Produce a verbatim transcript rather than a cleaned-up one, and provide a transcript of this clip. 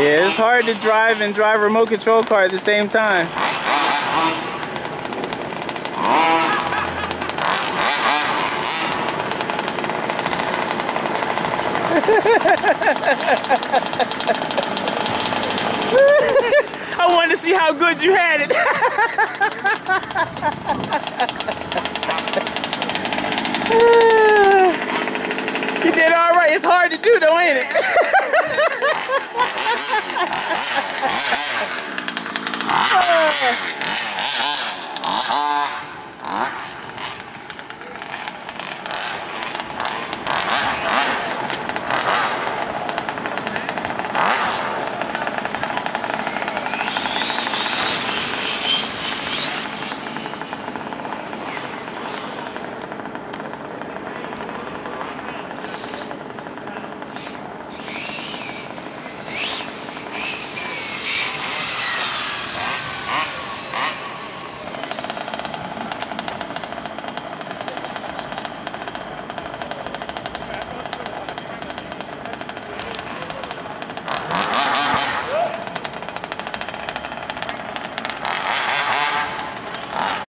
Yeah, it's hard to drive and drive a remote control car at the same time. I wanted to see how good you had it. You did all right. It's hard to do though, ain't it?